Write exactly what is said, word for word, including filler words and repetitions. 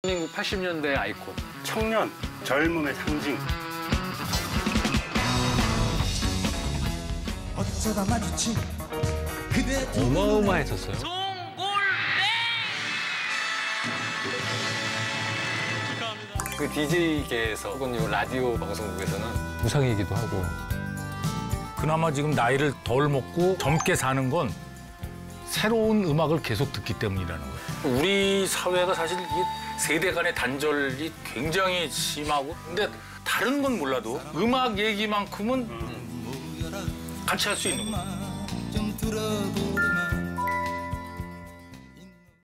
팔십 년대 아이콘. 청년, 젊음의 상징. 어쩌다 마주친 그대 어마어마했었어요. 그 디제이계에서 혹은 이 라디오 방송국에서는 우상이기도 하고. 그나마 지금 나이를 덜 먹고 젊게 사는 건 새로운 음악을 계속 듣기 때문이라는 거예요. 우리 사회가 사실 이 세대 간의 단절이 굉장히 심하고, 근데 다른 건 몰라도 음악 얘기만큼은 같이 할 수 있는 거예요.